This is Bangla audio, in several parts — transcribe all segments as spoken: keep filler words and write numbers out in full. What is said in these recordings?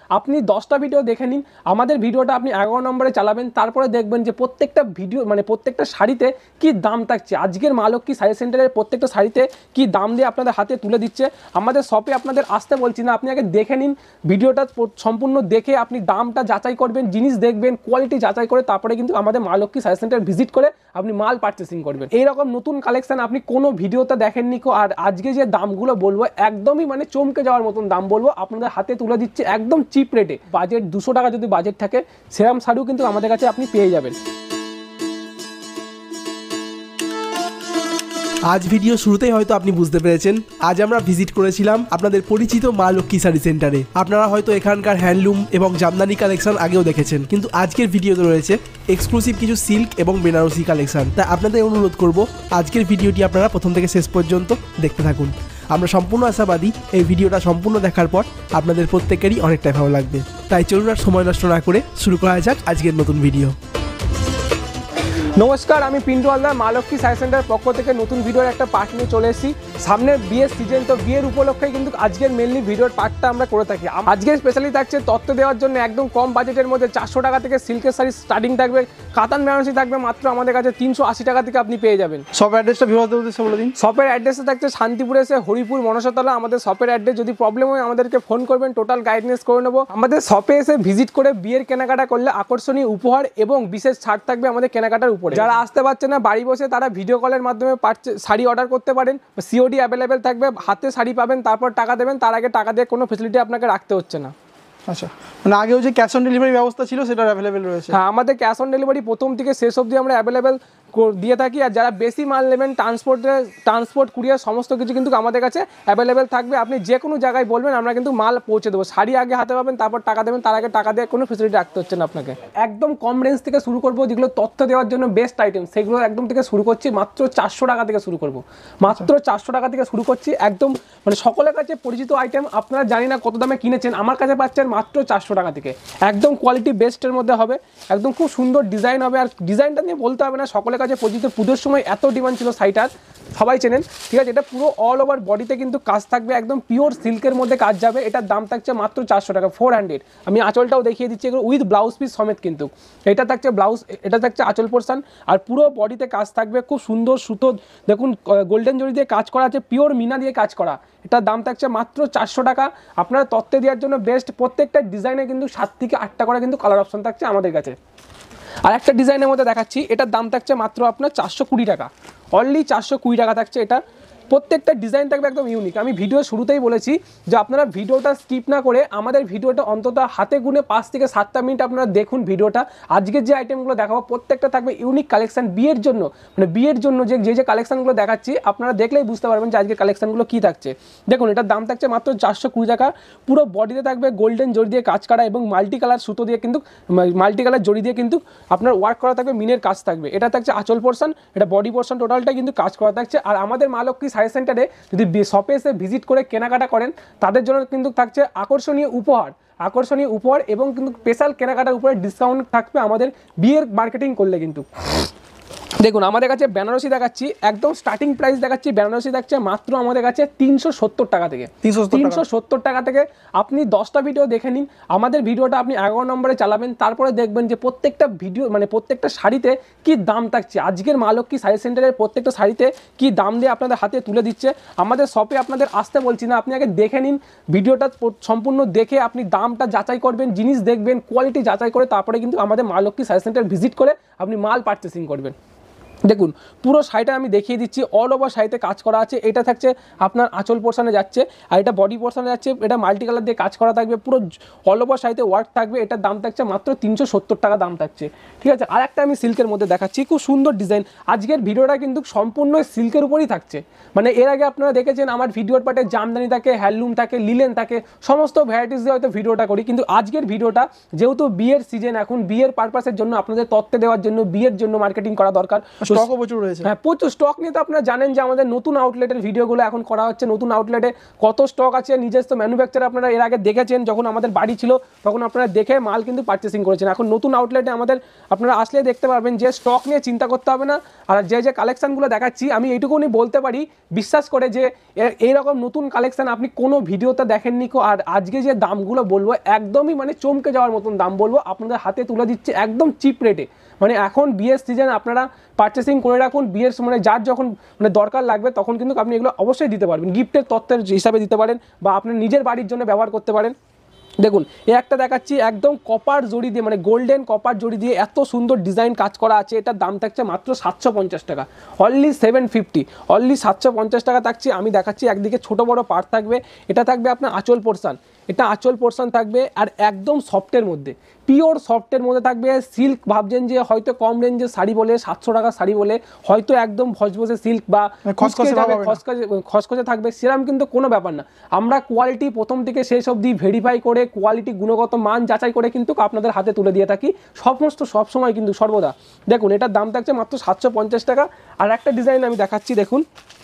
আপনি দশটা ভিডিও দেখে নিন, আমাদের ভিডিওটা আপনি এগারো নম্বরে চালাবেন, তারপরে দেখবেন যে প্রত্যেকটা ভিডিও মানে প্রত্যেকটা শাড়িতে কি দাম থাকছে। আজকের মা লক্ষ্মী শাড়ি সেন্টারের প্রত্যেকটা শাড়িতে কি দাম দিয়ে আপনাদের হাতে তুলে দিচ্ছে। আমাদের শপে আপনাদের আসতে বলছি না, আপনি আগে দেখে নিন ভিডিওটা সম্পূর্ণ দেখে আপনি দামটা যাচাই করবেন, জিনিস দেখবেন, কোয়ালিটি যাচাই করে তারপরে কিন্তু আমাদের মা লক্ষ্মী শাড়ি সেন্টার ভিজিট করে আপনি মাল পারচেসিং করবেন। এইরকম নতুন কালেকশন আপনি কোনো ভিডিওতে দেখেননি। আর আজকে যে দামগুলো বলবো একদমই মানে চমকে যাওয়ার মতন দাম বলবো, আপনাদের হাতে তুলে দিচ্ছে একদম চিপ রেটে। বাজেট দুশো টাকা যদি বাজেট থাকে সেরকম শাড়িও কিন্তু আমাদের কাছে আপনি পেয়ে যাবেন। আজ ভিডিও শুরুতেই হয়তো আপনি বুঝতে পেরেছেন, আজ আমরা ভিজিট করেছিলাম আপনাদের পরিচিত মা লক্ষ্মী শাড়ি সেন্টারে। আপনারা হয়তো এখানকার হ্যান্ডলুম এবং জামদানি কালেকশন আগেও দেখেছেন, কিন্তু আজকের ভিডিওতে রয়েছে এক্সক্লুসিভ কিছু সিল্ক এবং বেনারসি কালেকশন। তাই আপনাদের অনুরোধ করব আজকের ভিডিওটি আপনারা প্রথম থেকে শেষ পর্যন্ত দেখতে থাকুন। আমরা সম্পূর্ণ আশাবাদী এই ভিডিওটা সম্পূর্ণ দেখার পর আপনাদের প্রত্যেকেরই অনেকটাই ভালো লাগবে। তাই চলুন আর সময় নষ্ট না করে শুরু করা যাক আজকের নতুন ভিডিও। নমস্কার, আমি পিন্টু হালদার, মা লক্ষ্মী শাড়ি সেন্টারের পক্ষ থেকে নতুন ভিডিওর একটা পার্ট নিয়ে চলে এসেছি। সামনে বিয়ের সিজন, তো বিয়ের উপলক্ষে কিন্তু আজকের মেনলি ভিডিওর পার্টটা আমরা করে থাকি। আজকে স্পেশালি থাকছে তথ্য দেওয়ার জন্য একদম কম বাজেটের মধ্যে চারশো টাকা থেকে সিল্কের শাড়ি স্টার্টিং থাকবে, কাতান বেনারসি থাকবে মাত্র আমাদের কাছে তিনশো আশি টাকা থেকে আপনি পেয়ে যাবেন। শপ অ্যাড্রেসটা ভিউয়ারদের উদ্দেশ্যে বলে দিন। শপের অ্যাড্রেসে থাকছে শান্তিপুরে এসে হরিপুর মনসাতলা আমাদের শপের অ্যাড্রেস। যদি প্রবলেম হয় আমাদেরকে ফোন করবেন, টোটাল গাইডনেস করে নেবো। আমাদের শপে এসে ভিজিট করে বিয়ের কেনাকাটা করলে আকর্ষণীয় উপহার এবং বিশেষ ছাড় থাকবে আমাদের কেনাকাটার উপরে। যারা আসতে পারছে না বাড়ি বসে তারা ভিডিও কলের মাধ্যমে শাড়ি অর্ডার করতে পারেন। সিওডি অ্যাভেলেবেল থাকবে, হাতে শাড়ি পাবেন, তারপর টাকা দেবেন, তার আগে টাকা দিয়ে কোনো ফেসিলিটি আপনাকে রাখতে হচ্ছে না। আচ্ছা, মানে আগেও যে ক্যাশ অন ডেলিভারি ব্যবস্থা ছিল সেটা অ্যাভেলেবেল রয়েছে? হ্যাঁ, আমাদের ক্যাশ অন ডেলিভারি প্রথম থেকে শেষ অবধি আমরা অ্যাভেলেবেল দিয়ে থাকি। আর যারা বেশি মাল নেবেন ট্রান্সপোর্টে ট্রান্সপোর্ট কুরিয়ার সমস্ত কিছু কিন্তু আমাদের কাছে অ্যাভেলেবেল থাকবে। আপনি যে কোনো জায়গায় বলবেন আমরা কিন্তু মাল পৌঁছে দেবো। শাড়ি আগে হাতে পাবেন, তারপর টাকা দেবেন, তার আগে টাকা দিয়ে কোনো ফেসিলিটি রাখতে হচ্ছে না আপনাকে। একদম কম রেঞ্জ থেকে শুরু করবো, যেগুলো তথ্য দেওয়ার জন্য বেস্ট আইটেম সেগুলো একদম থেকে শুরু করছি। মাত্র চারশো টাকা থেকে শুরু করবো, মাত্র চারশো টাকা থেকে শুরু করছি। একদম মানে সকলের কাছে পরিচিত আইটেম, আপনারা জানি না কত দামে কিনেছেন, আমার কাছে পাচ্ছেন মাত্র চারশো টাকা থেকে। একদম কোয়ালিটি বেস্টের মধ্যে হবে, একদম খুব সুন্দর ডিজাইন হবে। আর ডিজাইনটা নিয়ে বলতে হবে না, সকলের কাছে পরিচিত। পুজোর সময় এত ডিমান্ড ছিল শাড়িটার, সবাই চেনেন, ঠিক আছে। এটা পুরো অল ওভার বডিতে কিন্তু কাজ থাকবে, একদম পিওর সিল্কের মধ্যে কাজ যাবে। এটার দাম থাকছে মাত্র চারশো টাকা, ফোর হান্ড্রেড। আমি আঁচলটাও দেখিয়ে দিচ্ছি, এগুলো উইথ ব্লাউজ পিস সমেত কিন্তু। এটা থাকছে ব্লাউজ, এটা থাকছে আঁচল পোর্শন, আর পুরো বডিতে কাজ থাকবে। খুব সুন্দর সুতো দেখুন, গোল্ডেন জরি দিয়ে কাজ করা আছে, পিওর মিনা দিয়ে কাজ করা। এটার দাম থাকছে মাত্র চারশো টাকা। আপনারা তত্ত্বে দেওয়ার জন্য বেস্ট। প্রত্যেকটা ডিজাইনে কিন্তু সাত থেকে আটটা করে কিন্তু কালার অপশন থাকছে আমাদের কাছে। আর একটা ডিজাইনের মধ্যে দেখাচ্ছি, এটার দাম থাকছে মাত্র আপনার চারশো কুড়ি টাকা, অনলি চারশো কুড়ি টাকা থাকছে এটা। প্রত্যেকটা ডিজাইন থাকবে একদম ইউনিক। আমি ভিডিও শুরুতেই বলেছি যে আপনারা ভিডিওটা স্কিপ না করে আমাদের ভিডিওটা অন্তত হাতে গুনে পাঁচ থেকে সাতটা মিনিট আপনারা দেখুন ভিডিওটা। আজকের যে আইটেমগুলো দেখাবো প্রত্যেকটা থাকবে ইউনিক কালেকশন বিয়ের জন্য, মানে বিয়ের জন্য যে যে যে কালেকশনগুলো দেখাচ্ছি আপনারা দেখলেই বুঝতে পারবেন যে আজকের কালেকশনগুলো কী থাকছে। দেখুন, এটার দাম থাকছে মাত্র চারশো কুড়ি টাকা। পুরো বডিতে থাকবে গোল্ডেন জরি দিয়ে কাজ করা এবং মাল্টি কালার সুতো দিয়ে কিন্তু মাল্টি কালার জরি দিয়ে কিন্তু আপনার ওয়ার্ক করা থাকবে, মিনের কাজ থাকবে। এটা থাকছে আঁচল পোর্শন, এটা বডি পোর্শন টোটালটা কিন্তু কাজ করা থাকছে। আর আমাদের মা লক্ষ্মী শাড়ি সেন্টারে যদি শপে এসে ভিজিট করে কেনাকাটা করেন তাদের জন্য কিন্তু থাকছে আকর্ষণীয় উপহার, আকর্ষণীয় উপহার এবং কিন্তু স্পেশাল কেনাকাটার উপরে ডিসকাউন্ট থাকবে আমাদের বিয়ের মার্কেটিং করলে কিন্তু। দেখুন, আমাদের কাছে বেনারসি দেখাচ্ছি, একদম স্টার্টিং প্রাইস দেখাচ্ছি। বেনারসি থাকছে মাত্র আমাদের কাছে তিনশো সত্তর টাকা থেকে, তিনশো সত্তর টাকা থেকে। আপনি দশটা ভিডিও দেখে নিন, আমাদের ভিডিওটা আপনি এগারো নম্বরে চালাবেন, তারপরে দেখবেন যে প্রত্যেকটা ভিডিও মানে প্রত্যেকটা শাড়িতে কি দাম থাকছে। আজকের মা লক্ষ্মী শাড়ি সেন্টারের প্রত্যেকটা শাড়িতে কি দাম দিয়ে আপনাদের হাতে তুলে দিচ্ছে। আমাদের শপে আপনাদের আসতে বলছি না, আপনি আগে দেখে নিন ভিডিওটা সম্পূর্ণ দেখে আপনি দামটা যাচাই করবেন, জিনিস দেখবেন, কোয়ালিটি যাচাই করে তারপরে কিন্তু আমাদের মা লক্ষ্মী শাড়ি সেন্টার ভিজিট করে আপনি মাল পারচেসিং করবেন। দেখুন, পুরো শাড়িটা আমি দেখিয়ে দিচ্ছি, অল ওভার শাড়িতে কাজ করা আছে। এটা থাকছে আপনার আঁচল পোর্শনে যাচ্ছে, আর এটা বডি পোর্শনে যাচ্ছে। এটা মাল্টি কালার দিয়ে কাজ করা থাকবে, পুরো অল ওভার শাড়িতে ওয়ার্ক থাকবে। এটার দাম থাকছে মাত্র তিনশো সত্তর টাকা দাম থাকছে, ঠিক আছে। আর একটা আমি সিল্কের মধ্যে দেখাচ্ছি, খুব সুন্দর ডিজাইন। আজকের ভিডিওটা কিন্তু সম্পূর্ণ সিল্কের উপরই থাকছে। মানে এর আগে আপনারা দেখেছেন আমার ভিডিওর পার্টে জামদানি থাকে, হ্যান্ডলুম থাকে, লিলেন থাকে, সমস্ত ভ্যারাইটিস দিয়ে হয়তো ভিডিওটা করি। কিন্তু আজকের ভিডিওটা যেহেতু বিয়ের সিজন, এখন বিয়ের পারপাসের জন্য আপনাদের তত্ত্বে দেওয়ার জন্য, বিয়ের জন্য মার্কেটিং করা দরকার, স্টকও প্রচুর রয়েছে। হ্যাঁ, প্রচুর স্টক নিয়ে তো আপনারা জানেন যে আমাদের নতুন আউটলেটের ভিডিওগুলো এখন করা হচ্ছে। নতুন আউটলেটে কত স্টক আছে, নিজস্ব ম্যানুফ্যাকচার আপনারা এর আগে দেখেছেন, যখন আমাদের বাড়ি ছিল তখন আপনারা দেখে মাল কিন্তু পারচেসিং করেছেন। এখন নতুন আউটলেটে আমাদের আপনারা আসলে দেখতে পারবেন যে স্টক নিয়ে চিন্তা করতে হবে না। আর যে যে কালেকশনগুলো দেখাচ্ছি আমি এইটুকুনি বলতে পারি বিশ্বাস করে যে এইরকম নতুন কালেকশন আপনি কোনো ভিডিওতে দেখেননি। আর আজকে যে দামগুলো বলবো একদমই মানে চমকে যাওয়ার মতন দাম বলবো, আপনাদের হাতে তুলে দিচ্ছে একদম চিপ রেটে। মানে এখন বিয়ের সিজন, আপনারা পারচেসিং করে রাখুন, বিয়ের মানে যার যখন মানে দরকার লাগবে তখন কিন্তু আপনি এগুলো অবশ্যই দিতে পারবেন, গিফটের তত্ত্বের হিসাবে দিতে পারেন বা আপনার নিজের বাড়ির জন্য ব্যবহার করতে পারেন। দেখুন এ একটা দেখাচ্ছি একদম কপার জড়ি দিয়ে, মানে গোল্ডেন কপার জড়ি দিয়ে এত সুন্দর ডিজাইন কাজ করা আছে। এটার দাম থাকছে মাত্র সাতশো পঞ্চাশ টাকা, অনলি সেভেন ফিফটি, অনলি সাতশো পঞ্চাশ টাকা থাকছে। আমি দেখাচ্ছি একদিকে ছোট বড় পার্ট থাকবে, এটা থাকবে আপনার আঁচল পোর্শন, এটা আঁচল পোর্শন থাকবে আর একদম সফটের মধ্যে, পিওর সফটের মধ্যে থাকবে। সিল্ক ভাবছেন যে হয়তো কম রেঞ্জের শাড়ি বলে সাতশো টাকা শাড়ি বলে হয়তো একদম ভসভসে সিল্ক বা খসখসে খসখসে থাকবে, সেরকম কিন্তু কোনো ব্যাপার না। আমরা কোয়ালিটি প্রথম থেকে শেষ অবধি ভেরিফাই করে কোয়ালিটি গুণগত মান যাচাই করে কিন্তু আপনাদের হাতে তুলে দিয়ে থাকি সমস্ত সবসময় কিন্তু সর্বদা। দেখুন এটার দাম থাকছে মাত্র সাতশো পঞ্চাশ টাকা। আর একটা ডিজাইন আমি দেখাচ্ছি, দেখুন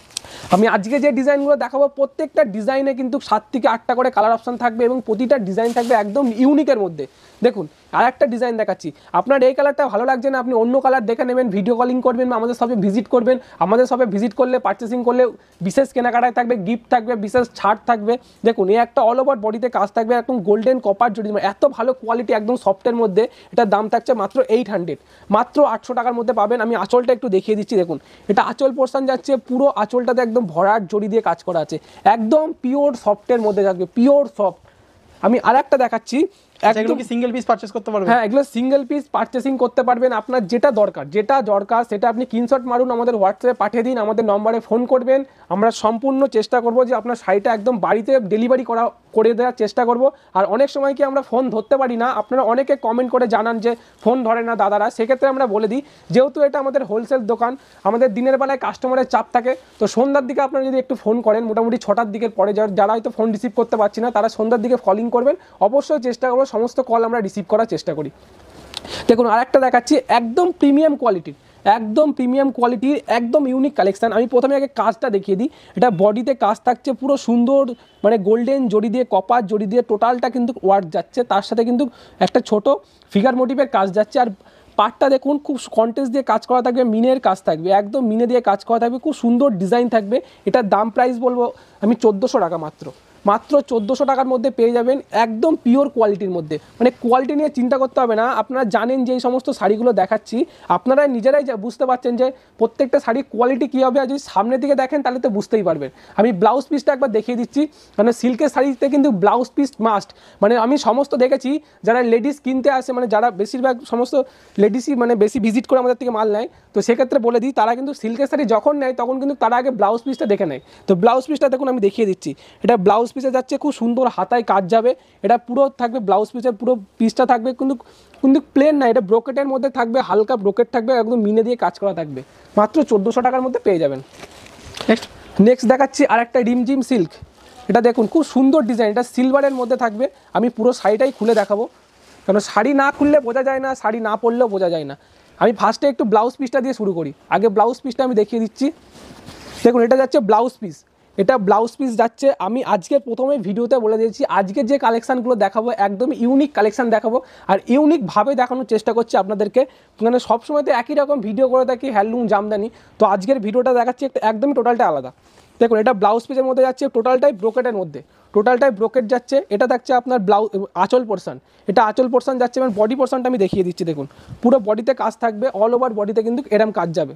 আমি আজকে যে ডিজাইনগুলো দেখাবো প্রত্যেকটা ডিজাইনে কিন্তু সাত থেকে আটটা করে কালার অপশন থাকবে এবং প্রতিটা ডিজাইন থাকবে একদম ইউনিকের মধ্যে। দেখুন আর একটা ডিজাইন দেখাচ্ছি, আপনার এই কালারটা ভালো লাগছে না, আপনি অন্য কালার দেখে নেবেন, ভিডিও কলিং করবেন বা আমাদের সবে ভিজিট করবেন। আমাদের সবে ভিজিট করলে পারচেসিং করলে বিশেষ কেনাকাটায় থাকবে, গিফট থাকবে, বিশেষ ছাড় থাকবে। দেখুন এই একটা অল ওভার বডিতে কাজ থাকবে, একদম গোল্ডেন কপার জড়ি, এত ভালো কোয়ালিটি একদম সফটের মধ্যে। এটার দাম থাকছে মাত্র এইট হান্ড্রেড, মাত্র আটশো টাকার মধ্যে পাবেন। আমি আঁচলটা একটু দেখিয়ে দিচ্ছি, দেখুন এটা আঁচল পোর্শন যাচ্ছে, পুরো আঁচলটাতে একদম ভরাট জড়ি দিয়ে কাজ করা আছে, একদম পিওর সফটের মধ্যে থাকবে, পিওর সফট। আমি আর একটা দেখাচ্ছি, এগুলো কি সিঙ্গেল পিস পারচেজ করতে পারবেন? হ্যাঁ এগুলো সিঙ্গেল পিস পারচেসিং করতে পারবেন, আপনার যেটা দরকার যেটা দরকার সেটা আপনি স্ক্রিনশট মারুন, আমাদের হোয়াটসঅ্যাপে পাঠিয়ে দিন, আমাদের নম্বরে ফোন করবেন। আমরা সম্পূর্ণ চেষ্টা করব যে আপনার শাড়িটা একদম বাড়িতে ডেলিভারি করা করে দেওয়ার চেষ্টা করব। আর অনেক সময় কি আমরা ফোন ধরতে পারি না, আপনারা অনেকে কমেন্ট করে জানান যে ফোন ধরে না দাদারা, সেক্ষেত্রে আমরা বলে দিই যেহেতু এটা আমাদের হোলসেল দোকান, আমাদের দিনের বেলায় কাস্টমারের চাপ থাকে, তো সন্ধ্যার দিকে আপনারা যদি একটু ফোন করেন, মোটামুটি ছটার দিকের পরে যারা হয়তো ফোন রিসিভ করতে পারছি না তারা সন্ধ্যার দিকে কলিং করবেন, অবশ্যই চেষ্টা করবো সমস্ত কল আমরা রিসিভ করার চেষ্টা করি। দেখুন আরেকটা দেখাচ্ছি একদম প্রিমিয়াম কোয়ালিটির, একদম প্রিমিয়াম কোয়ালিটির একদম ইউনিক কালেকশন। আমি প্রথমে আগে কাজটা দেখিয়ে দিই, এটা বডিতে কাজ থাকছে পুরো সুন্দর, মানে গোল্ডেন জড়ি দিয়ে কপার জড়ি দিয়ে টোটালটা কিন্তু ওয়ার্ক যাচ্ছে, তার সাথে কিন্তু একটা ছোট ফিগার মোটিভের কাজ যাচ্ছে। আর পাটটা দেখুন খুব কন্টেস্ট দিয়ে কাজ করা থাকবে, মিনের কাজ থাকবে, একদম মিনে দিয়ে কাজ করা থাকবে, খুব সুন্দর ডিজাইন থাকবে। এটার দাম প্রাইস বলবো আমি চোদ্দোশো টাকা, মাত্র মাত্র চোদ্দোশো টাকার মধ্যে পেয়ে যাবেন, একদম পিওর কোয়ালিটির মধ্যে। মানে কোয়ালিটি নিয়ে চিন্তা করতে হবে না, আপনারা জানেন যে এই সমস্ত শাড়িগুলো দেখাচ্ছি আপনারা নিজেরাই বুঝতে পারছেন যে প্রত্যেকটা শাড়ির কোয়ালিটি কী হবে, আর যদি সামনের দিকে দেখেন তাহলে তো বুঝতেই পারবেন। আমি ব্লাউজ পিসটা একবার দেখিয়ে দিচ্ছি, মানে সিল্কের শাড়িতে কিন্তু ব্লাউজ পিস মাস্ট, মানে আমি সমস্ত দেখেছি যারা লেডিস কিনতে আসে, মানে যারা বেশিরভাগ সমস্ত লেডিসই মানে বেশি ভিজিট করে আমাদের থেকে মাল নেয়, তো সেক্ষেত্রে বলে দিই তারা কিন্তু সিল্কের শাড়ি যখন নেয় তখন কিন্তু তারা আগে ব্লাউজ পিসটা দেখে নেয়। তো ব্লাউজ পিসটা দেখুন আমি দেখিয়ে দিচ্ছি, এটা ব্লাউজ পিসে যাচ্ছে, খুব সুন্দর হাতায় কাজ যাবে, এটা পুরো থাকবে ব্লাউজ পিসের পুরো পিসটা থাকবে কিন্তু কিন্তু প্লেন না, এটা ব্রোকেটের মধ্যে থাকবে, হালকা ব্রোকেট থাকবে, একদম মিনে দিয়ে কাজ করা থাকবে, মাত্র চোদ্দোশো টাকার মধ্যে পেয়ে যাবেন। নেক্সট নেক্সট দেখাচ্ছি আর একটা রিমঝিম সিল্ক, এটা দেখুন খুব সুন্দর ডিজাইন, এটা সিলভারের মধ্যে থাকবে। আমি পুরো শাড়িটাই খুলে দেখাবো, কারণ শাড়ি না খুললে বোঝা যায় না, শাড়ি না পরলেও বোঝা যায় না। আমি ফার্স্টে একটু ব্লাউজ পিসটা দিয়ে শুরু করি, আগে ব্লাউজ পিসটা আমি দেখিয়ে দিচ্ছি। দেখুন এটা যাচ্ছে ব্লাউজ পিস, এটা ব্লাউজ পিস যাচ্ছে। আমি আজকে প্রথমে ভিডিওতে বলে দিয়েছি আজকে যে কালেকশানগুলো দেখাবো একদম ইউনিক কালেকশান দেখাবো, আর ইউনিকভাবে দেখানোর চেষ্টা করছি আপনাদেরকে। মানে সবসময় তো একই রকম ভিডিও করে থাকি হ্যান্ডলুম জামদানি, তো আজকের ভিডিওটা দেখাচ্ছি একটা একদমই টোটালটা আলাদা। দেখুন এটা ব্লাউজ পিসের মধ্যে যাচ্ছে, টোটালটাই ব্রোকেটের মধ্যে, টোটালটাই ব্রোকেট যাচ্ছে। এটা থাকছে আপনার ব্লাউজ আঁচল পোর্শন, এটা আঁচল পোর্শন যাচ্ছে, এবং বডি পোর্শনটা আমি দেখিয়ে দিচ্ছি। দেখুন পুরো বডিতে কাজ থাকবে, অল ওভার বডিতে কিন্তু এরকম কাজ যাবে,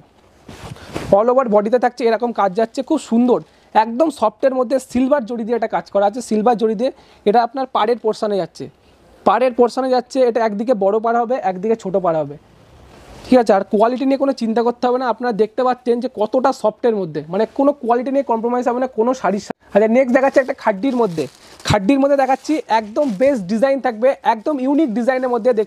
অল ওভার বডিতে থাকছে এরকম কাজ যাচ্ছে, খুব সুন্দর একদম সফটের মধ্যে সিলভার জড়ি দিয়ে এটা কাজ করা আছে, সিলভার জড়ি দিয়ে। এটা আপনার পাড়ের পোর্শনে যাচ্ছে, পাড়ের পোর্শনে যাচ্ছে, এটা একদিকে বড় পাড় হবে একদিকে ছোট পাড় হবে, ঠিক আছে। আর কোয়ালিটি নিয়ে কোনো চিন্তা করতে হবে না, আপনারা দেখতে পাচ্ছেন যে কতটা সফটের মধ্যে, মানে কোনো কোয়ালিটি নিয়ে কম্প্রোমাইজ হবে না কোনো শাড়ির সাথে। আচ্ছা নেক্সট দেখাচ্ছি একটা খাড্ডির মধ্যে, খাড্ডির মধ্যে দেখাচ্ছি একদম বেস্ট ডিজাইন থাকবে, একদম ইউনিক ডিজাইনের মধ্যে। দেখুন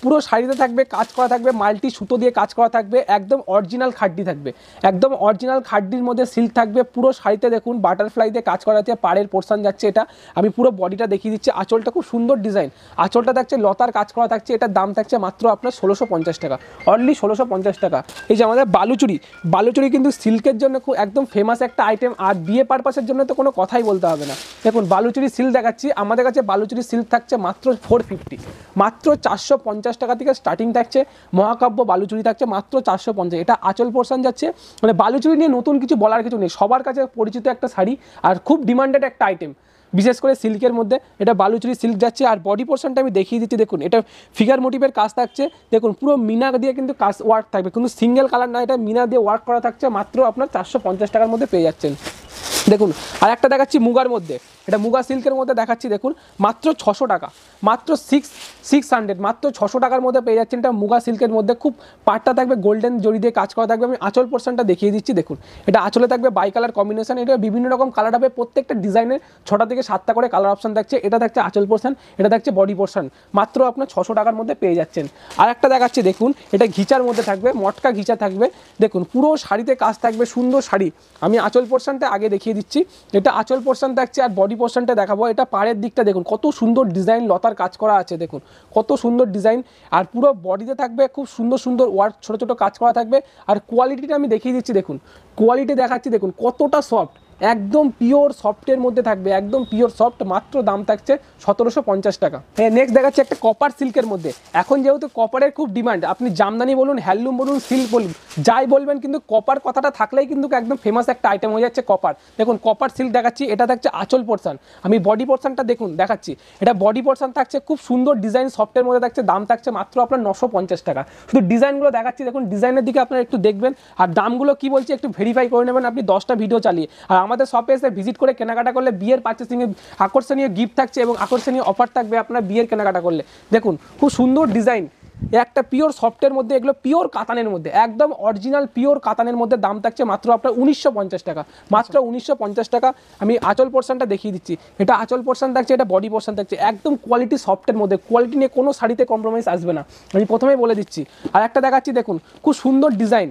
পুরো শাড়িতে থাকবে কাজ করা থাকবে, মাল্টি সুতো দিয়ে কাজ করা থাকবে, একদম অরিজিনাল খাড্ডি থাকবে, একদম অরিজিনাল খাড্ডির মধ্যে সিল্ক থাকবে। পুরো শাড়িতে দেখুন বাটারফ্লাই দিয়ে কাজ করা আছে, পাড়ের পোর্শন যাচ্ছে। এটা আমি পুরো বডিটা দেখিয়ে দিচ্ছি। আঁচলটা খুব সুন্দর ডিজাইন, আঁচলটা থাকছে লতার কাজ করা থাকছে। এটার দাম থাকছে মাত্র আপনার ষোলোশো পঞ্চাশ টাকা, অনলি ষোলোশো পঞ্চাশ টাকা। এই যে আমাদের বালুচুরি, বালুচুরি কিন্তু সিল্কের জন্য খুব একদম ফেমাস একটা আইটেম, আর বিয়ে পারপাসের জন্য তো কোনো কথাই বলতে হবে না। দেখুন বালুচুরি সিল্ক দেখাচ্ছি, আমাদের কাছে বালুচুরি সিল্ক থাকছে মাত্র ফোর ফিফটি, মাত্র চারশো পঞ্চাশ টাকা থেকে স্টার্টিং থাকছে। মহাকাব্য বালুচুরি থাকছে মাত্র চারশো পঞ্চাশ। এটা আঁচল পোর্শন যাচ্ছে, মানে বালুচুরি নিয়ে নতুন কিছু বলার কিছু নেই, সবার কাছে পরিচিত একটা শাড়ি আর খুব ডিমান্ডেড একটা আইটেম, বিশেষ করে সিল্কের মধ্যে। এটা বালুচুরি সিল্ক যাচ্ছে। আর বডি পোর্শনটা আমি দেখিয়ে দিচ্ছি, দেখুন এটা ফিগার মোটিভের কাজ থাকছে। দেখুন পুরো মিনা দিয়ে কিন্তু কাজ ওয়ার্ক থাকবে, কিন্তু সিঙ্গেল কালার না, এটা মিনা দিয়ে ওয়ার্ক করা থাকছে। মাত্র আপনার চারশো পঞ্চাশ টাকার মধ্যে পেয়ে যাচ্ছেন। দেখুন আর একটা দেখাচ্ছি মুগার মধ্যে, এটা মুগা সিল্কের মধ্যে দেখাচ্ছি। দেখুন মাত্র ছশো টাকা, মাত্র সিক্স সিক্স হান্ড্রেড মাত্র ছশো টাকার মধ্যে পেয়ে যাচ্ছেন। এটা মুগা সিল্কের মধ্যে খুব পাটটা থাকবে গোল্ডেন জড়ি দিয়ে কাজ করা থাকবে। আমি আঁচল পোর্শনটা দেখিয়ে দিচ্ছি। দেখুন এটা আঁচলে থাকবে বাই কালার কম্বিনেশন, এটা বিভিন্ন রকম কালার হবে, প্রত্যেকটা ডিজাইনের ছটা থেকে সাতটা করে কালার অপশন থাকছে। এটা থাকছে আঁচল পোর্শন, এটা থাকছে বডি পোর্শন, মাত্র আপনার ছশো টাকার মধ্যে পেয়ে যাচ্ছেন। আর একটা দেখাচ্ছি দেখুন, এটা ঘিচার মধ্যে থাকবে, মটকা ঘিচা থাকবে। দেখুন পুরো শাড়িতে কাজ থাকবে, সুন্দর শাড়ি। আমি আঁচল পোর্শনটা আগে দেখিয়ে দিচ্ছি, এটা আঁচল পোর্শন থাকছে আর বডি পোর্শনটা দেখাবো। এটা পাড়ের দিকটা দেখুন কত সুন্দর ডিজাইন, লতার কাজ করা আছে, দেখুন কত সুন্দর ডিজাইন। আর পুরো বডিতে থাকবে খুব সুন্দর সুন্দর ওয়ার্ক, ছোটো ছোটো কাজ করা থাকবে। আর কোয়ালিটিটা আমি দেখিয়ে দিচ্ছি, দেখুন কোয়ালিটি দেখাচ্ছি, দেখুন কতটা সফট, একদম পিওর সফটের মধ্যে থাকবে, একদম পিওর সফট। মাত্র দাম থাকছে সতেরোশো পঞ্চাশ টাকা। হ্যাঁ নেক্সট দেখাচ্ছি একটা কপার সিল্কের মধ্যে। এখন যেহেতু কপারের খুব ডিমান্ড, আপনি জামদানি বলুন, হ্যান্ডলুম বলুন, সিল্ক বলুন, যাই বলবেন, কিন্তু কপার কথাটা থাকলেই কিন্তু একদম ফেমাস একটা আইটেম হয়ে যাচ্ছে কপার। দেখুন কপার সিল্ক দেখাচ্ছি, এটা থাকছে আঁচল পোর্শন। আমি বডি পোর্শনটা দেখুন দেখাচ্ছি, এটা বডি পোর্শন থাকছে খুব সুন্দর ডিজাইন, সফটের মধ্যে থাকছে। দাম থাকছে মাত্র আপনার নশো পঞ্চাশ টাকা। শুধু ডিজাইনগুলো দেখাচ্ছি, দেখুন ডিজাইনের দিকে আপনারা একটু দেখবেন, আর দামগুলো কি বলছি একটু ভেরিফাই করে নেবেন আপনি দশটা ভিডিও চালিয়ে। আর আমাদের শপে এসে ভিজিট করে কেনাকাটা করলে বিয়ের পারচেসিংয়ে আকর্ষণীয় গিফট থাকছে এবং আকর্ষণীয় অফার থাকবে আপনার বিয়ের কেনাকাটা করলে। দেখুন খুব সুন্দর ডিজাইন, একটা পিওর সফটের মধ্যে, এগুলো পিওর কাতানের মধ্যে, একদম অরিজিনাল পিওর কাতানের মধ্যে। দাম থাকছে মাত্র আপনার উনিশশো পঞ্চাশ টাকা, মাত্র উনিশশো পঞ্চাশ টাকা। আমি আঁচল পোর্শনটা দেখিয়ে দিচ্ছি, এটা আঁচল পোর্শন থাকছে, এটা বডি পোর্শন থাকছে, একদম কোয়ালিটি সফটের মধ্যে। কোয়ালিটি নিয়ে কোনো শাড়িতে কম্প্রোমাইজ আসবে না, আমি প্রথমেই বলে দিচ্ছি। আর একটা দেখাচ্ছি দেখুন খুব সুন্দর ডিজাইন,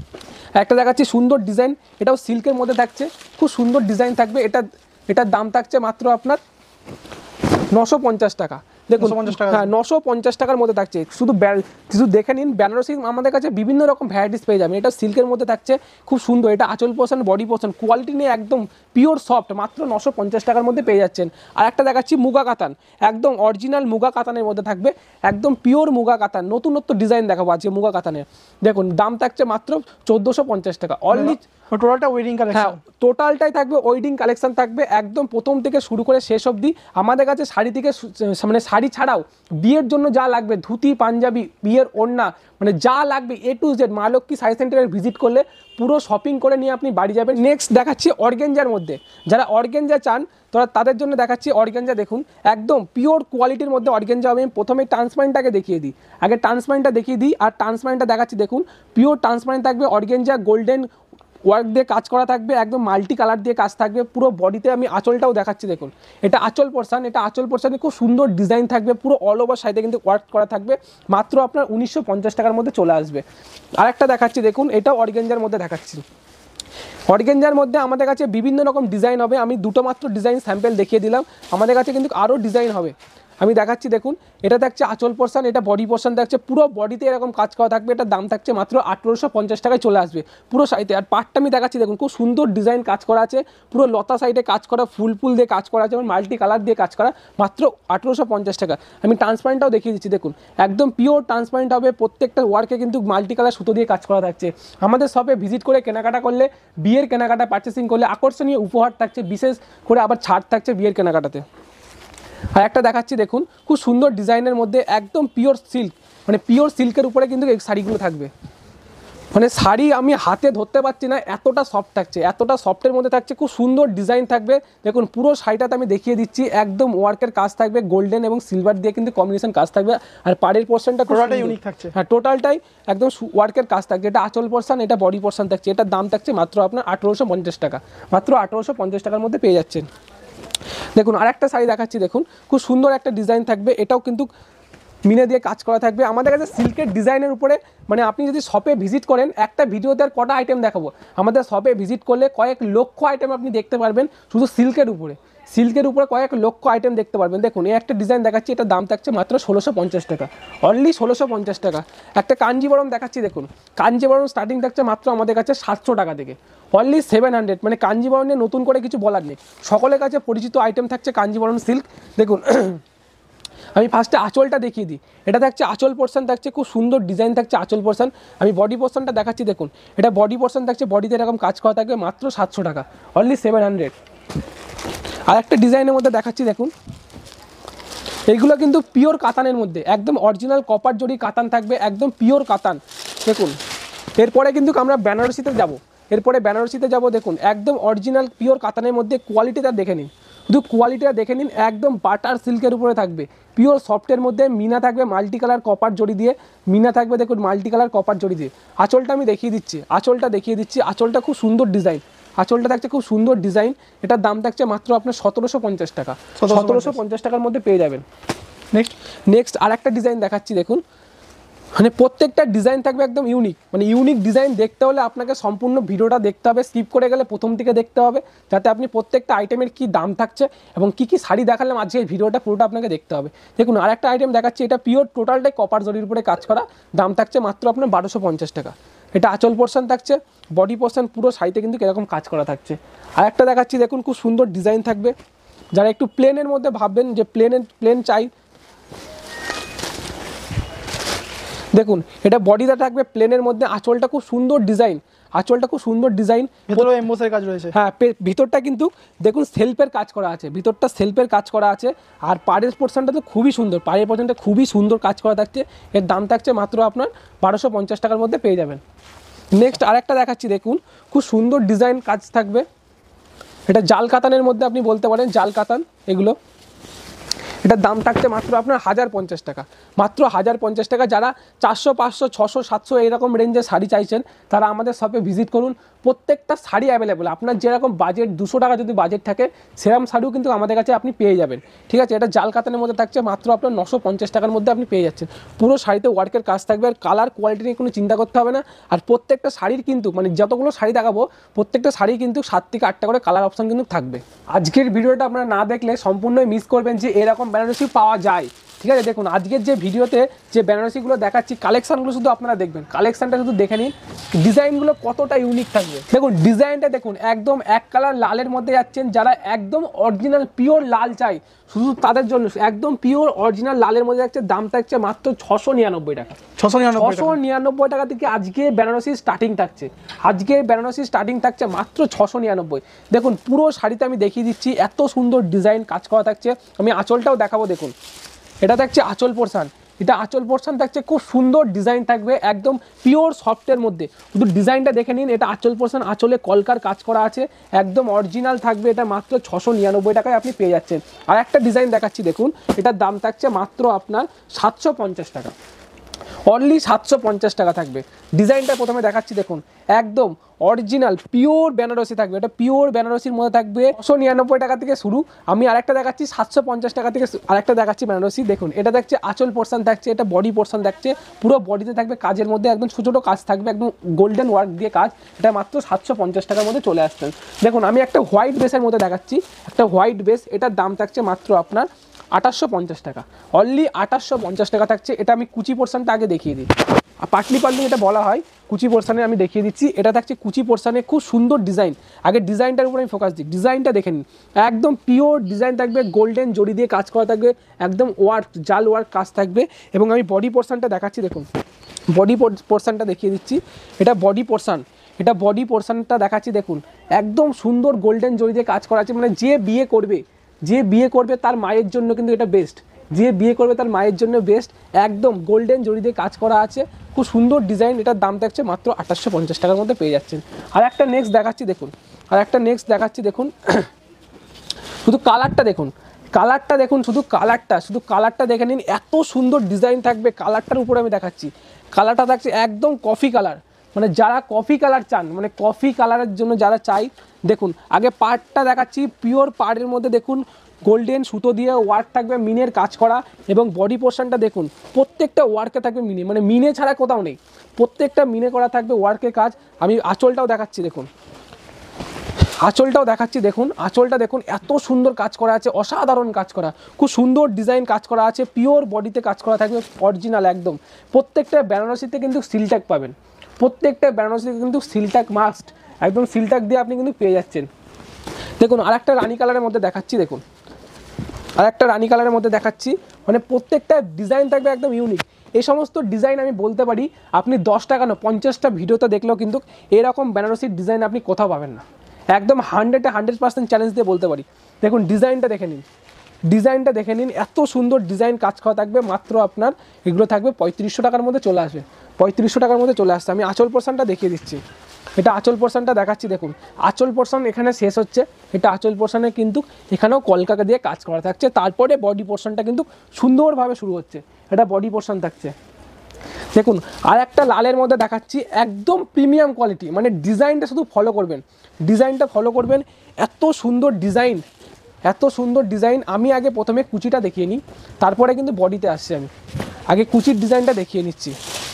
একটা দেখাচ্ছি সুন্দর ডিজাইন, এটাও সিল্কের মধ্যে থাকছে, খুব সুন্দর ডিজাইন থাকবে। এটা এটার দাম থাকছে মাত্র আপনার নশো পঞ্চাশ টাকা। দেখুন হ্যাঁ নশো পঞ্চাশ টাকার মধ্যে থাকছে। শুধু শুধু দেখে নিন, বেনারসি আমাদের কাছে বিভিন্ন রকম ভ্যারাইটিস পেয়ে যাবেন। এটা সিল্কের মধ্যে থাকছে খুব সুন্দর, এটা আঁচল পোর্শন, বডি পোর্শন, কোয়ালিটি নিয়ে একদম পিওর সফট, মাত্র নশো পঞ্চাশ টাকার মধ্যে পেয়ে যাচ্ছেন। আর একটা দেখাচ্ছি মুগা কাতান, একদম অরিজিনাল মুগা কাতানের মধ্যে থাকবে, একদম পিওর মুগা কাতান। নতুনত্ব ডিজাইন দেখাবো আজকে মুগা কাতানের। দেখুন দাম থাকছে মাত্র চোদ্দোশো পঞ্চাশ টাকা, অনলি। টোটালটা ওয়েডিং কালেকশন, টোটালটাই থাকবে ওয়েডিং কালেকশন থাকবে, একদম প্রথম থেকে শুরু করে শেষ অবধি। আমাদের কাছে শাড়ি থেকে মানে শাড়ি ছাড়াও বিয়ের জন্য যা লাগবে, ধুতি পাঞ্জাবি, বিয়ের ওড়না, মানে যা লাগবে এ টু জেড, মা লক্ষ্মী শাড়ি সেন্টারে ভিজিট করলে পুরো শপিং করে নিয়ে আপনি বাড়ি যাবেন। নেক্সট দেখাচ্ছি অর্গেঞ্জার মধ্যে, যারা অর্গেঞ্জা চান তোরা তাদের জন্য দেখাচ্ছি অর্গেঞ্জা। দেখুন একদম পিওর কোয়ালিটির মধ্যে অর্গেঞ্জা হবে। আমি প্রথমে ট্রান্সপারেন্টটাকে দেখিয়ে দিই, আগে ট্রান্সপারেন্টটা দেখিয়ে দিই। আর ট্রান্সপারেন্টটা দেখাচ্ছি, দেখুন পিওর ট্রান্সপারেন্ট থাকবে, অর্গেঞ্জা গোল্ডেন ওয়ার্ক দিয়ে কাজ করা থাকবে, একদম মাল্টি কালার দিয়ে কাজ থাকবে পুরো বডিতে। আমি আঁচলটাও দেখাচ্ছি, দেখুন এটা আঁচল পোর্শন, এটা আঁচল পোর্শনে খুব সুন্দর ডিজাইন থাকবে, পুরো অল ওভার সাইডে কিন্তু ওয়ার্ক করা থাকবে। মাত্র আপনার উনিশশো পঞ্চাশ টাকার মধ্যে চলে আসবে। আরেকটা দেখাচ্ছি দেখুন, এটাও অর্গেঞ্জার মধ্যে দেখাচ্ছি। অর্গেঞ্জার মধ্যে আমাদের কাছে বিভিন্ন রকম ডিজাইন হবে, আমি দুটো মাত্র ডিজাইন স্যাম্পল দেখিয়ে দিলাম, আমাদের কাছে কিন্তু আরও ডিজাইন হবে। আমি দেখাচ্ছি দেখুন, এটা থাকছে আঁচল পোর্শন, এটা বডি পোর্শন থাকছে, পুরো বডিতে এরকম কাজ করা থাকবে। এটার দাম থাকছে মাত্র আঠেরোশো পঞ্চাশ টাকায় চলে আসবে পুরো সাইডে। আর পাটটা আমি দেখাচ্ছি দেখুন, খুব সুন্দর ডিজাইন কাজ করা আছে, পুরো লতা সাইডে কাজ করা, ফুল ফুল দিয়ে কাজ করা আছে, এবং মাল্টি কালার দিয়ে কাজ করা, মাত্র আঠেরোশো পঞ্চাশ টাকা। আমি ট্রান্সপারেন্টটাও দেখিয়ে দিচ্ছি, দেখুন একদম পিওর ট্রান্সপারেন্ট হবে, প্রত্যেকটা ওয়ার্কে কিন্তু মাল্টি কালার সুতো দিয়ে কাজ করা থাকছে। আমাদের শপে ভিজিট করে কেনাকাটা করলে, বিয়ের কেনাকাটা পারচেসিং করলে আকর্ষণীয় উপহার থাকছে, বিশেষ করে আবার ছাড় থাকছে বিয়ের কেনাকাটাতে। আর একটা দেখাচ্ছি দেখুন, খুব সুন্দর ডিজাইনের মধ্যে, একদম পিওর সিল্ক, মানে পিওর সিল্কের উপরে কিন্তু এই শাড়িগুলো থাকবে। মানে শাড়ি আমি হাতে ধরতে পারছি না, এতটা সফট থাকছে, এতটা সফটের মধ্যে থাকছে, খুব সুন্দর ডিজাইন থাকবে। দেখুন পুরো শাড়িটাতে আমি দেখিয়ে দিচ্ছি, একদম ওয়ার্কের কাজ থাকবে, গোল্ডেন এবং সিলভার দিয়ে কিন্তু কম্বিনেশন কাজ থাকবে। আর পাড়ের পোর্শনটা টোটালটাই ইউনিক থাকছে, হ্যাঁ টোটালটাই একদম ওয়ার্কের কাজ থাকছে। এটা আঁচল পোর্শন, এটা বডি পোর্শন থাকছে। এটার দাম থাকছে মাত্র আপনার আঠেরোশো পঞ্চাশ টাকা, মাত্র আঠেরোশো পঞ্চাশ টাকার মধ্যে পেয়ে যাচ্ছেন। দেখুন আর একটা শাড়ি দেখাচ্ছি, দেখুন খুব সুন্দর একটা ডিজাইন থাকবে, এটাও কিন্তু মিনে দিয়ে কাজ করা থাকবে। আমাদের কাছে সিল্কের ডিজাইনের উপরে মানে আপনি যদি শপে ভিজিট করেন, একটা ভিডিওতে আর কটা আইটেম দেখাবো, আমাদের শপে ভিজিট করলে কয়েক লক্ষ আইটেম আপনি দেখতে পারবেন শুধু সিল্কের উপরে। সিল্কের উপরে কয়েক লক্ষ আইটেম দেখতে পারবেন। দেখুন এই একটা ডিজাইন দেখাচ্ছি, এটার দাম থাকছে মাত্র ষোলোশো পঞ্চাশ টাকা, অনলি ষোলোশো পঞ্চাশ টাকা। একটা কাঞ্জিবরম দেখাচ্ছি, দেখুন কাঞ্জিবরম স্টার্টিং থাকছে মাত্র আমাদের কাছে সাতশো টাকা থেকে, অনলি সেভেন হান্ড্রেড। মানে কাঞ্জিবরম নিয়ে নতুন করে কিছু বলার নেই, সকলের কাছে পরিচিত আইটেম থাকছে কাঞ্জিবরম সিল্ক। দেখুন আমি ফার্স্টে আঁচলটা দেখিয়ে দিই, এটা থাকছে আঁচল পোর্শন থাকছে, খুব সুন্দর ডিজাইন থাকছে আঁচল পোর্শন। আমি বডি পোর্শনটা দেখাচ্ছি, দেখুন এটা বডি পোর্শন থাকছে, বডিতে এরকম কাজ করা থাকবে মাত্র সাতশো টাকা, অনলি সেভেন হান্ড্রেড। আর একটা ডিজাইনের মধ্যে দেখাচ্ছি, দেখুন এইগুলো কিন্তু পিওর কাতানের মধ্যে, একদম অরিজিনাল কপার জড়ি কাতান থাকবে, একদম পিওর কাতান। দেখুন এরপরে কিন্তু আমরা বেনারসিতে যাব, এরপরে বেনারসিতে যাব। দেখুন একদম অরিজিনাল পিওর কাতানের মধ্যে, কোয়ালিটিটা দেখে নিন, শুধু কোয়ালিটিটা দেখে নিন, একদম বাটার সিল্কের উপরে থাকবে, পিওর সফটের মধ্যে মিনা থাকবে মাল্টি কালার কপার জড়ি দিয়ে, মিনা থাকবে দেখুন মাল্টি কালার কপার জড়ি দিয়ে। আঁচলটা আমি দেখিয়ে দিচ্ছি, আঁচলটা দেখিয়ে দিচ্ছি, আঁচলটা খুব সুন্দর ডিজাইন, আঁচলটা থাকছে খুব সুন্দর ডিজাইন। এটার দাম থাকছে মাত্র আপনার সতেরোশো পঞ্চাশ টাকা, সতেরোশো পঞ্চাশ টাকার মধ্যে পেয়ে যাবেন। নেক্সট নেক্সট আর একটা ডিজাইন দেখাচ্ছি, দেখুন মানে প্রত্যেকটা ডিজাইন থাকবে একদম ইউনিক, মানে ইউনিক ডিজাইন দেখতে হলে আপনাকে সম্পূর্ণ ভিডিওটা দেখতে হবে, স্কিপ করে গেলে প্রথম থেকে দেখতে হবে, যাতে আপনি প্রত্যেকটা আইটেমের কী দাম থাকছে এবং কী কী শাড়ি দেখালাম আজকে এই ভিডিওটা পুরোটা আপনাকে দেখতে হবে। দেখুন আর একটা আইটেম দেখাচ্ছি, এটা পিওর টোটালটাই কপার জরির উপরে কাজ করা, দাম থাকছে মাত্র আপনার বারোশো পঞ্চাশ টাকা। এটা আঁচল পোর্শন থাকছে, বডি পোর্শন পুরো শাড়িতে কিন্তু এরকম কাজ করা থাকছে। আর একটা দেখাচ্ছি, দেখুন খুব সুন্দর ডিজাইন থাকবে, যারা একটু প্লেনের মধ্যে ভাববেন যে প্লেনের প্লেন চাই, দেখুন এটা বডিটা থাকবে প্লেনের মধ্যে, আঁচলটা খুব সুন্দর ডিজাইন, আঁচলটা খুব সুন্দর ডিজাইন, ভেতরেও এমবোসের কাজ রয়েছে। হ্যাঁ ভিতরটা কিন্তু দেখুন সেলফের কাজ করা আছে, ভিতরটা সেলফের কাজ করা আছে। আর পাড়ের পোর্শনটা তো খুবই সুন্দর, পাড়ের পোর্শনটা খুবই সুন্দর কাজ করা থাকছে, এর দাম থাকছে মাত্র আপনার বারোশো পঞ্চাশ টাকার মধ্যে পেয়ে যাবেন। নেক্সট আরেকটা দেখাচ্ছি, দেখুন খুব সুন্দর ডিজাইন কাজ থাকবে, এটা জাল কাতানের মধ্যে আপনি বলতে পারেন, জাল কাতান এগুলো। এটার দাম থাকছে মাত্র আপনার হাজার পঞ্চাশ টাকা, মাত্র হাজার পঞ্চাশ টাকা। যারা চারশো পাঁচশো ছশো সাতশো এইরকম রেঞ্জের শাড়ি চাইছেন তারা আমাদের শপে ভিজিট করুন, প্রত্যেকটা শাড়ি অ্যাভেলেবল। আপনার যেরকম বাজেট দুশো টাকা যদি বাজেট থাকে সেরকম শাড়িও কিন্তু আমাদের কাছে আপনি পেয়ে যাবেন, ঠিক আছে। এটা জাল কাতানের মধ্যে থাকছে মাত্র আপনার নশো পঞ্চাশ টাকার মধ্যে আপনি পেয়ে যাচ্ছেন। পুরো শাড়িতে ওয়ার্কের কাজ থাকবে, আর কালার কোয়ালিটি নিয়ে কোনো চিন্তা করতে হবে না। আর প্রত্যেকটা শাড়ির কিন্তু মানে যতগুলো শাড়ি দেখাবো প্রত্যেকটা শাড়ি কিন্তু সাত থেকে আটটা করে কালার অপশন কিন্তু থাকবে। আজকের ভিডিওটা আপনারা না দেখলে সম্পূর্ণই মিস করবেন যে এরকম বেনারসি পাওয়া যায়, ঠিক আছে। দেখুন আজকের যে ভিডিওতে যে বেনারসিগুলো দেখাচ্ছি কালেকশানগুলো শুধু আপনারা দেখবেন, কালেকশানটা শুধু দেখে নিন, ডিজাইনগুলো কতটা ইউনিক থাকবে। দেখুন ডিজাইনটা দেখুন, একদম এক কালার লালের মধ্যে যাচ্ছেন, যারা একদম অরিজিনাল পিওর লাল চাই শুধু তাদের জন্য একদম পিওর অরিজিনাল লালের মধ্যে যাচ্ছে, দাম থাকছে মাত্র ছশো নিরানব্বই টাকা, ছশো নিরানব্বই ছশো নিরানব্বই টাকা থেকে আজকে বেনারসি স্টার্টিং থাকছে, আজকে বেনারসি স্টার্টিং থাকছে মাত্র ছশো নিরানব্বই। দেখুন পুরো শাড়িতে আমি দেখিয়ে দিচ্ছি, এত সুন্দর ডিজাইন কাজ করা থাকছে। আমি আঁচলটাও দেখাবো, দেখুন এটা থাকছে আঁচল পোর্শন, এটা আঁচল পোর্শন থাকছে, খুব সুন্দর ডিজাইন থাকবে, একদম পিওর সফটের মধ্যে। শুধু ডিজাইনটা দেখে নিন, এটা আঁচল পোর্শন, আঁচলে কলকার কাজ করা আছে, একদম অরিজিনাল থাকবে। এটা মাত্র ছশো নিরানব্বই টাকায় আপনি পেয়ে যাচ্ছেন। আর একটা ডিজাইন দেখাচ্ছি, দেখুন এটার দাম থাকছে মাত্র আপনার সাতশো পঞ্চাশ টাকা, অনলি সাতশো পঞ্চাশ টাকা থাকবে। ডিজাইনটা প্রথমে দেখাচ্ছি, দেখুন একদম অরিজিনাল পিওর বেনারসি থাকবে, এটা পিওর বেনারসির মধ্যে থাকবে, ছশো নিরানব্বই টাকা থেকে শুরু। আমি আরেকটা দেখাচ্ছি সাতশো পঞ্চাশ টাকা থেকে আরেকটা দেখাচ্ছি বেনারসি। দেখুন এটা দেখছে আঁচল পোর্শন থাকছে, এটা বডি পোর্শন থাকছে, পুরো বডিতে থাকবে কাজের মধ্যে একদম ছোটো ছোটো কাজ থাকবে, একদম গোল্ডেন ওয়ার্ক দিয়ে কাজ। এটা মাত্র সাতশো পঞ্চাশ টাকার মধ্যে চলে আসছেন। দেখুন আমি একটা হোয়াইট বেসের মধ্যে দেখাচ্ছি, একটা হোয়াইট বেস, এটার দাম থাকছে মাত্র আপনার আঠাশশো পঞ্চাশ টাকা, অনলি আঠাশশো পঞ্চাশ টাকা থাকছে। এটা আমি কুচি পোর্শনটা আগে দেখিয়ে দিই, পাটলি পাটলি এটা বলা হয়, কুচি পোর্শনে আমি দেখিয়ে দিচ্ছি। এটা থাকছে কুচি পোর্শনে, খুব সুন্দর ডিজাইন। আগে ডিজাইনটার উপর আমি ফোকাস দিই, ডিজাইনটা দেখে নিন, একদম পিওর ডিজাইন থাকবে, গোল্ডেন জড়ি দিয়ে কাজ করা থাকবে, একদম ওয়ার্ক জাল ওয়ার্ক কাজ থাকবে। এবং আমি বডি পোর্শনটা দেখাচ্ছি, দেখুন বডি পোর্শনটা দেখিয়ে দিচ্ছি, এটা বডি পোর্শন, এটা বডি পোর্শনটা দেখাচ্ছি, দেখুন একদম সুন্দর গোল্ডেন জড়ি দিয়ে কাজ করা আছে। মানে যে বিয়ে করবে যে বিয়ে করবে তার মায়ের জন্য কিন্তু এটা বেস্ট, যে বিয়ে করবে তার মায়ের জন্য বেস্ট, একদম গোল্ডেন জড়ি দিয়ে কাজ করা আছে, খুব সুন্দর ডিজাইন। এটার দাম থাকছে মাত্র আঠাশশো পঞ্চাশ টাকার মধ্যে পেয়ে যাচ্ছেন। আর একটা নেক্সট দেখাচ্ছি, দেখুন আর একটা নেক্সট দেখাচ্ছি, দেখুন শুধু কালারটা দেখুন, কালারটা দেখুন, শুধু কালারটা শুধু কালারটা দেখে নিন, এত সুন্দর ডিজাইন থাকবে। কালারটার উপরে আমি দেখাচ্ছি, কালারটা থাকছে একদম কফি কালার, মানে যারা কফি কালার চান, মানে কফি কালারের জন্য যারা চাই, দেখুন আগে পাড়টা দেখাচ্ছি, পিওর পাড়ের মধ্যে দেখুন গোল্ডেন সুতো দিয়ে ওয়ার্ক থাকবে, মিনের কাজ করা, এবং বডি পোর্শনটা দেখুন প্রত্যেকটা ওয়ার্কে থাকবে মিনে, মানে মিনে ছাড়া কোথাও নেই, প্রত্যেকটা মিনে করা থাকবে ওয়ার্কের কাজ। আমি আঁচলটাও দেখাচ্ছি দেখুন, আঁচলটাও দেখাচ্ছি দেখুন, আঁচলটা দেখুন এত সুন্দর কাজ করা আছে, অসাধারণ কাজ করা, খুব সুন্দর ডিজাইন কাজ করা আছে, পিওর বডিতে কাজ করা থাকবে অরিজিনাল একদম। প্রত্যেকটা বেনারসিতে কিন্তু সিলট্যাগ পাবেন, প্রত্যেকটা বেনারসিতে কিন্তু সিলট্যাগ মাস্ট, একদম সিলট্যাগ দিয়ে আপনি কিন্তু পেয়ে যাচ্ছেন। দেখুন আরেকটা রানী কালারের মধ্যে দেখাচ্ছি দেখুন, আরেকটা রানী কালারের মধ্যে দেখাচ্ছি, মানে প্রত্যেকটা ডিজাইন থাকবে একদম ইউনিক। এই সমস্ত ডিজাইন আমি বলতে পারি আপনি দশ টাকা না পঞ্চাশটা ভিডিওতে দেখলেও কিন্তু এরকম বেনারসির ডিজাইন আপনি কোথাও পাবেন না, একদম হান্ড্রেডে হান্ড্রেড পার্সেন্ট চ্যালেঞ্জ দিয়ে বলতে পারি। দেখুন ডিজাইনটা দেখে নিন, ডিজাইনটা দেখে নিন, এত সুন্দর ডিজাইন কাজ করা থাকবে, মাত্র আপনার এগুলো থাকবে পঁয়ত্রিশশো টাকার মধ্যে চলে আসবে, পঁয়ত্রিশশো টাকার মধ্যে চলে আসছে। আমি আঁচল পোর্শনটা দেখিয়ে দিচ্ছি, এটা আঁচল পোর্শনটা দেখাচ্ছি দেখুন, আঁচল পোর্শন এখানে শেষ হচ্ছে, এটা আঁচল পোর্শনে কিন্তু এখানেও কলকাতা দিয়ে কাজ করা থাকছে, তারপরে বডি পোর্শনটা কিন্তু সুন্দরভাবে শুরু হচ্ছে, এটা বডি পোর্শন থাকছে। দেখুন আর একটা লালের মধ্যে দেখাচ্ছি, একদম প্রিমিয়াম কোয়ালিটি, মানে ডিজাইনটা শুধু ফলো করবেন, ডিজাইনটা ফলো করবেন, এত সুন্দর ডিজাইন, এত সুন্দর ডিজাইন। আমি আগে প্রথমে কুচিটা দেখিয়ে নিই, তারপরে কিন্তু বডিতে আসছি। আমি আগে কুচির ডিজাইনটা দেখিয়ে নিচ্ছি।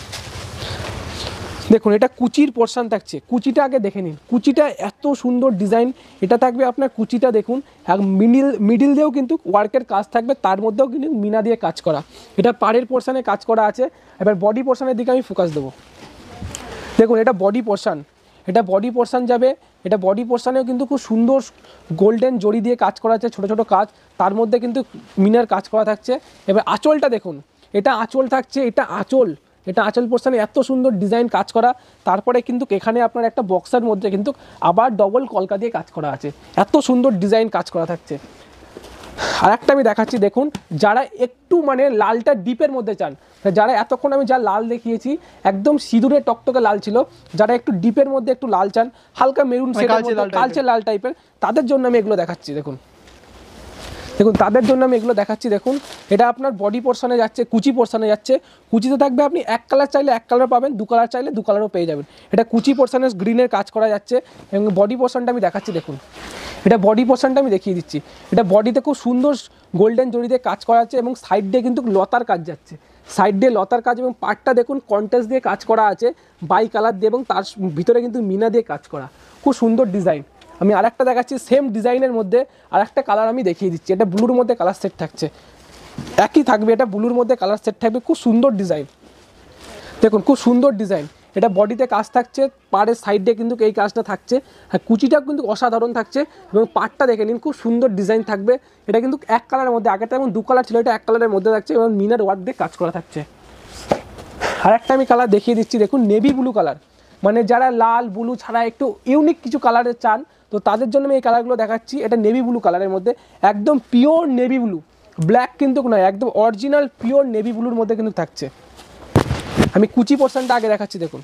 দেখুন এটা কুচির পোর্শন থাকছে, কুচিটা আগে দেখে নিন, কুচিটা এত সুন্দর ডিজাইন, এটা থাকবে আপনার কুচিটা দেখুন, মিডিল মিডিল দিয়েও কিন্তু ওয়ার্কের কাজ থাকবে, তার মধ্যেও কিন্তু মিনা দিয়ে কাজ করা, এটা পাড়ের পোর্শনে কাজ করা আছে। এবার বডি পোর্শনের দিকে আমি ফোকাস দেবো। দেখুন এটা বডি পোর্শন, এটা বডি পোর্শন যাবে, এটা বডি পোর্শনেও কিন্তু খুব সুন্দর গোল্ডেন জড়ি দিয়ে কাজ করা আছে, ছোটো ছোটো কাজ, তার মধ্যে কিন্তু মিনার কাজ করা থাকছে। এবার আঁচলটা দেখুন, এটা আঁচল থাকছে, এটা আঁচল, এটা আঁচল পোর্শনে এত সুন্দর ডিজাইন কাজ করা, তারপরে কিন্তু এখানে আপনার একটা বক্সের মধ্যে কিন্তু আবার ডবল কলকা দিয়ে কাজ করা আছে, এত সুন্দর ডিজাইন কাজ করা থাকছে। আর একটা আমি দেখাচ্ছি দেখুন, যারা একটু মানে লালটা ডিপের মধ্যে চান, যারা এতক্ষণ আমি যা লাল দেখিয়েছি একদম সিঁদুরে টকটকে লাল ছিল, যারা একটু ডিপের মধ্যে একটু লাল চান, হালকা মেরুন কালচে লাল টাইপের, তাদের জন্য আমি এগুলো দেখাচ্ছি দেখুন। দেখুন তাদের জন্য আমি এগুলো দেখাচ্ছি দেখুন, এটা আপনার বডি পোর্শনে যাচ্ছে, কুচি পোর্শনে যাচ্ছে, কুচিতে থাকবে আপনি এক কালার চাইলে এক কালার পাবেন, দু কালার চাইলে দু কালারও পেয়ে যাবেন। এটা কুচি পোর্শনে গ্রিনের কাজ করা যাচ্ছে, এবং বডি পোর্শনটা আমি দেখাচ্ছি দেখুন, এটা বডি পোর্শনটা আমি দেখিয়ে দিচ্ছি, এটা বডিতে খুব সুন্দর গোল্ডেন জড়িতে কাজ করা আছে, এবং সাইড দিয়ে কিন্তু লতার কাজ যাচ্ছে, সাইড দিয়ে লতার কাজ, এবং পার্টটা দেখুন কন্ট্রাস্ট দিয়ে কাজ করা আছে বাই কালার দিয়ে, এবং তার ভিতরে কিন্তু মিনা দিয়ে কাজ করা, খুব সুন্দর ডিজাইন। আমি আরেকটা দেখাচ্ছি সেম ডিজাইনের মধ্যে, আরেকটা কালার আমি দেখিয়ে দিচ্ছি, এটা ব্লুর মধ্যে কালার সেট থাকছে, একই থাকবে, এটা ব্লুর মধ্যে কালার সেট থাকবে, খুব সুন্দর ডিজাইন। দেখুন খুব সুন্দর ডিজাইন, এটা বডিতে কাজ থাকছে, পাড়ের সাইড দিয়ে কিন্তু এই কাজটা থাকছে, আর কুচিটা কিন্তু অসাধারণ থাকছে, এবং পাড়টা দেখে নিন খুব সুন্দর ডিজাইন থাকবে। এটা কিন্তু এক কালারের মধ্যে, আগেটা যেমন দু কালার ছিল, এটা এক কালারের মধ্যে থাকছে, এবং মিনার ওয়ার্ক দিয়ে কাজ করা থাকছে। আর একটা আমি কালার দেখিয়ে দিচ্ছি দেখুন, নেভি ব্লু কালার, মানে যারা লাল ব্লু ছাড়া একটু ইউনিক কিছু কালারের চান, তো তাদের জন্য আমি এই কালারগুলো দেখাচ্ছি। এটা নেভি ব্লু কালারের মধ্যে, একদম পিওর নেভি ব্লু, ব্ল্যাক কিন্তু নয়, একদম অরিজিনাল পিওর নেভি ব্লুর মধ্যে কিন্তু থাকছে। আমি কুচি পোর্শনটা আগে দেখাচ্ছি দেখুন,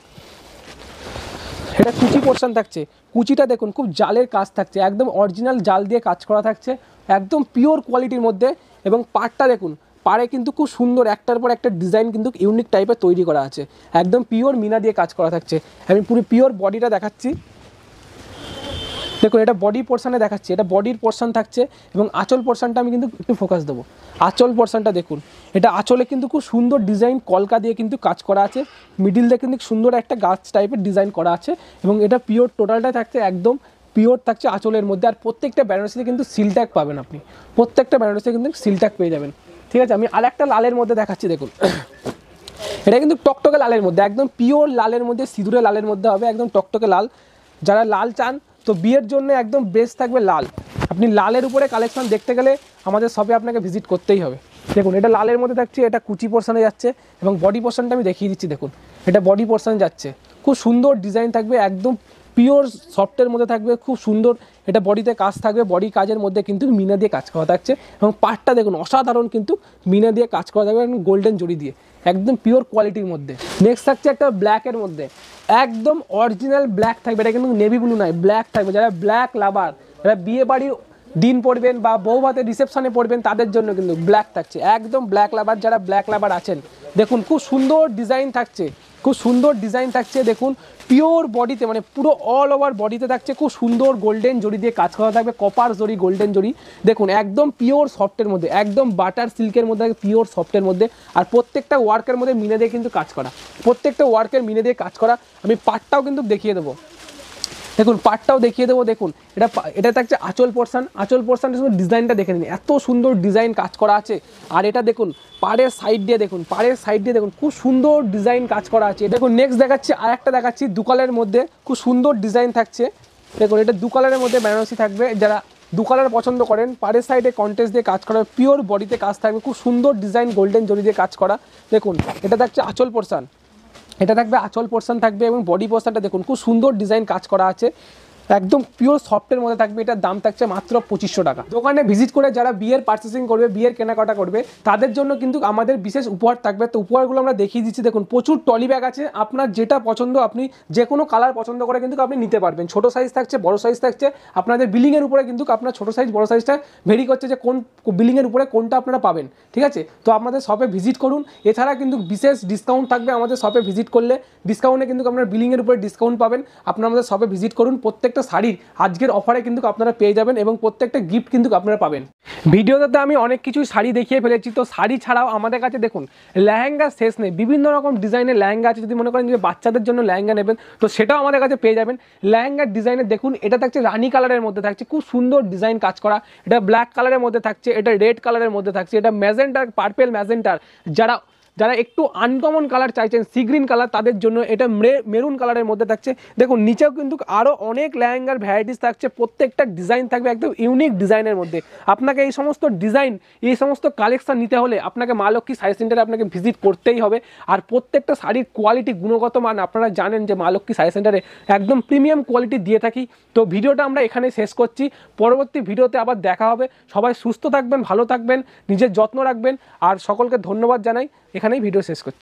এটা কুচি পোর্শন থাকছে, কুচিটা দেখুন খুব জালের কাজ থাকছে, একদম অরিজিনাল জাল দিয়ে কাজ করা থাকছে, একদম পিওর কোয়ালিটির মধ্যে, এবং পাড়টা দেখুন, পাড়ে কিন্তু খুব সুন্দর একটার পর একটা ডিজাইন কিন্তু ইউনিক টাইপের তৈরি করা আছে, একদম পিওর মিনা দিয়ে কাজ করা থাকছে। আমি পুরো পিওর বডিটা দেখাচ্ছি দেখুন, এটা বডি পোর্শনে দেখাচ্ছি, এটা বডির পোর্শন থাকছে, এবং আঁচল পোর্শনটা আমি কিন্তু একটু ফোকাস দেবো। আঁচল পোর্শনটা দেখুন, এটা আঁচলে কিন্তু খুব সুন্দর ডিজাইন কলকা দিয়ে কিন্তু কাজ করা আছে, মিডিল দিয়ে কিন্তু সুন্দর একটা গাছ টাইপের ডিজাইন করা আছে, এবং এটা পিওর টোটালটা থাকছে একদম পিওর থাকছে আঁচলের মধ্যে। আর প্রত্যেকটা বেনারসিতে কিন্তু সিল ট্যাগ পাবেন আপনি, প্রত্যেকটা বেনারসিতে কিন্তু সিল ট্যাগ পেয়ে যাবেন, ঠিক আছে। আমি আর একটা লালের মধ্যে দেখাচ্ছি দেখুন, এটা কিন্তু টকটকে লালের মধ্যে, একদম পিওর লালের মধ্যে, সিঁদুরে লালের মধ্যে হবে, একদম টকটকে লাল। যারা লাল চান তো বিয়ের জন্য একদম বেস্ট থাকবে লাল। আপনি লালের উপরে কালেকশন দেখতে গেলে আমাদের শপে আপনাকে ভিজিট করতেই হবে। দেখুন এটা লালের মধ্যে থাকছে, এটা কুচি পোর্শনে যাচ্ছে, এবং বডি পোর্শনটা আমি দেখিয়ে দিচ্ছি দেখুন, এটা বডি পোর্শনে যাচ্ছে, খুব সুন্দর ডিজাইন থাকবে, একদম পিওর সফটের মধ্যে থাকবে, খুব সুন্দর। এটা বডিতে কাজ থাকবে, বডি কাজের মধ্যে কিন্তু মিনা দিয়ে কাজ করা থাকছে, এবং পার্টটা দেখুন অসাধারণ কিন্তু মিনা দিয়ে কাজ করা থাকবে, গোল্ডেন জড়ি দিয়ে, একদম পিওর কোয়ালিটির মধ্যে। নেক্সট থাকছে একটা ব্ল্যাকের মধ্যে, একদম অরিজিনাল ব্ল্যাক থাকবে, এটা কিন্তু নেভি ব্লু নয়, ব্ল্যাক থাকবে। যারা ব্ল্যাক লাভার, যারা বিয়ে বাড়ির দিন পড়বেন বা বউ ভাতের রিসেপশনে পড়বেন, তাদের জন্য কিন্তু ব্ল্যাক থাকছে, একদম ব্ল্যাক লাভার। যারা ব্ল্যাক লাভার আছেন দেখুন খুব সুন্দর ডিজাইন থাকছে, খুব সুন্দর ডিজাইন থাকছে। দেখুন পিওর বডিতে মানে পুরো অল ওভার বডিতে থাকছে খুব সুন্দর গোল্ডেন জরি দিয়ে কাজ করা থাকবে, কপার জরি, গোল্ডেন জরি। দেখুন একদম পিওর সফটের মধ্যে, একদম বাটার সিল্কের মধ্যে, পিওর সফটের মধ্যে। আর প্রত্যেকটা ওয়ার্কের মধ্যে মিনে দিয়ে কিন্তু কাজ করা, প্রত্যেকটা ওয়ার্কের মিনে দিয়ে কাজ করা। আমি পার্টটাও কিন্তু দেখিয়ে দেবো, দেখুন পার্টটাও দেখিয়ে দেবো। দেখুন এটা এটা থাকছে আঁচল পোর্শন, আঁচল পোর্শনটা শুধু ডিজাইনটা দেখে নিন, এত সুন্দর ডিজাইন কাজ করা আছে। আর এটা দেখুন পাড়ের সাইড দিয়ে, দেখুন পাড়ের সাইড দিয়ে দেখুন খুব সুন্দর ডিজাইন কাজ করা আছে। দেখুন নেক্সট দেখাচ্ছি, আর একটা দেখাচ্ছি দু কালারের মধ্যে খুব সুন্দর ডিজাইন থাকছে। দেখুন এটা দু কালারের মধ্যে বেনারসি থাকবে, যারা দু কালার পছন্দ করেন পাড়ের সাইডে কন্টেস্ট দিয়ে কাজ করা, পিওর বডিতে কাজ থাকবে, খুব সুন্দর ডিজাইন গোল্ডেন জরি দিয়ে কাজ করা। দেখুন এটা থাকছে আঁচল পোর্শন, এটা থাকবে আঁচল পোর্শন থাকবে এবং বডি পোর্শনটা দেখুন খুব সুন্দর ডিজাইন কাজ করা আছে, একদম পিওর সফটের মধ্যে থাকবে। এটার দাম থাকছে মাত্র পঁচিশশো টাকা। দোকানে ভিজিট করে যারা বিয়ের পার্চেসিং করবে, বিয়ের কেনাকাটা করবে, তাদের জন্য কিন্তু আমাদের বিশেষ উপহার থাকবে। তো উপহারগুলো আমরা দেখিয়ে দিচ্ছি। দেখুন প্রচুর টলি ব্যাগ আছে, আপনার যেটা পছন্দ আপনি যে কোনো কালার পছন্দ করে কিন্তু আপনি নিতে পারবেন। ছোটো সাইজ থাকছে, বড় সাইজ থাকছে, আপনাদের বিলিংয়ের উপরে কিন্তু আপনার ছোটো সাইজ বড় সাইজটা ভেরি করছে যে কোন বিলিংয়ের উপরে কোনটা আপনারা পাবেন, ঠিক আছে। তো আপনাদের শপে ভিজিট করুন। এছাড়া কিন্তু বিশেষ ডিসকাউন্ট থাকবে আমাদের শপে ভিজিট করলে, ডিসকাউন্টে কিন্তু আপনার বিলিংয়ের উপরে ডিসকাউন্ট পাবেন। আপনারা আমাদের শপে ভিজিট করুন। প্রত্যেকটা শাড়ির আজকের অফারে কিন্তু আপনারা পেয়ে যাবেন এবং প্রত্যেকটা গিফট কিন্তু আপনারা পাবেন। ভিডিওতে আমি অনেক কিছুই শাড়ি দেখিয়ে ফেলেছি, তো শাড়ি ছাড়াও আমাদের কাছে দেখুন লেহেঙ্গা শেষ নেই, বিভিন্ন রকম ডিজাইনের লেহেঙ্গা আছে। যদি মনে করেন যে বাচ্চাদের জন্য লেহেঙ্গা নেবেন তো সেটাও আমাদের কাছে পেয়ে যাবেন। লেহেঙ্গার ডিজাইনের দেখুন এটা থাকছে রানী কালারের মধ্যে থাকছে, খুব সুন্দর ডিজাইন কাজ করা। এটা ব্ল্যাক কালারের মধ্যে থাকছে, এটা রেড কালারের মধ্যে থাকছে, এটা ম্যাজেন্টার, পার্পেল ম্যাজেন্টার। যারা যারা একটু আনকমন কালার চাইছেন, সি গ্রিন কালার, তাদের জন্য এটা মেরুন কালারের মধ্যে থাকছে। দেখুন নিচেও কিন্তু আরও অনেক লেহেঙ্গার ভ্যারাইটিস থাকছে, প্রত্যেকটা ডিজাইন থাকবে একদম ইউনিক ডিজাইনের মধ্যে। আপনাকে এই সমস্ত ডিজাইন, এই সমস্ত কালেকশন নিতে হলে আপনাকে মা লক্ষ্মী শাড়ি সেন্টারে আপনাকে ভিজিট করতেই হবে। আর প্রত্যেকটা শাড়ির কোয়ালিটি, গুণগত মান আপনারা জানেন যে মা লক্ষ্মী শাড়ি সেন্টারে একদম প্রিমিয়াম কোয়ালিটি দিয়ে থাকি। তো ভিডিওটা আমরা এখানে শেষ করছি, পরবর্তী ভিডিওতে আবার দেখা হবে। সবাই সুস্থ থাকবেন, ভালো থাকবেন, নিজের যত্ন রাখবেন। আর সকলকে ধন্যবাদ জানাই, এখানেই ভিডিও শেষ করছি।